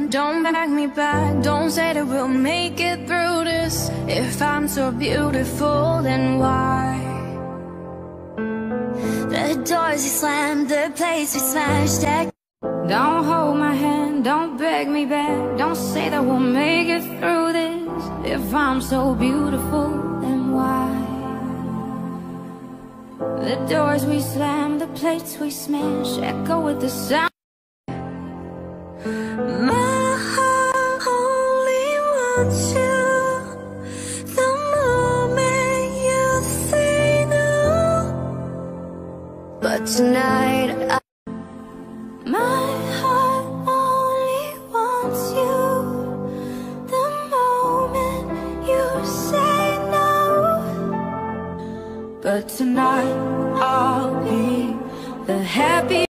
don't beg me back. Don't say that we'll make it through this. If I'm so beautiful, then why? The doors you slammed, the place we smashed that. Don't hold my hand, don't beg me back. Don't say that we'll make it through this. If I'm so beautiful, then why? The doors we slam, the plates we smash, echo with the sound. My heart only wants you the moment you say no. But tonight my heart only wants you the moment you say no. But tonight I'll be the happy